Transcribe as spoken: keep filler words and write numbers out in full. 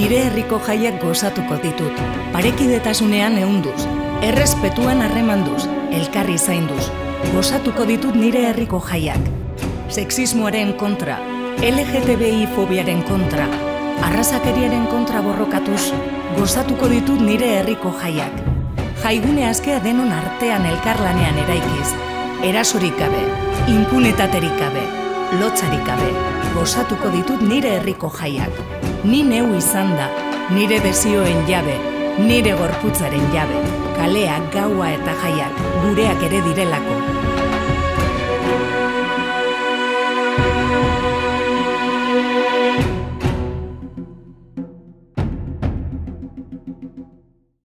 nire herriko jaiak gozatuko ditut, parekidetasunean ehunduz, errespetuan harremanduz, elkarri zainduz, gozatuko ditut nire herriko jaiak. Sexismoaren kontra, L G T B I fobiaren kontra, arrazakeriaren kontra borrokatuz, gozatuko ditut nire herriko jaiak. Jaigune askea denon artean elkarlanean eraikiz, erasorik gabe, impunitaterik gabe, lotzarik gabe, gozatuko ditut nire herriko jaiak. Ni neu izan da, nire desioen jabe, nire gorputzaren jabe, kaleak, gaua eta jaiak, gureak ere direlako.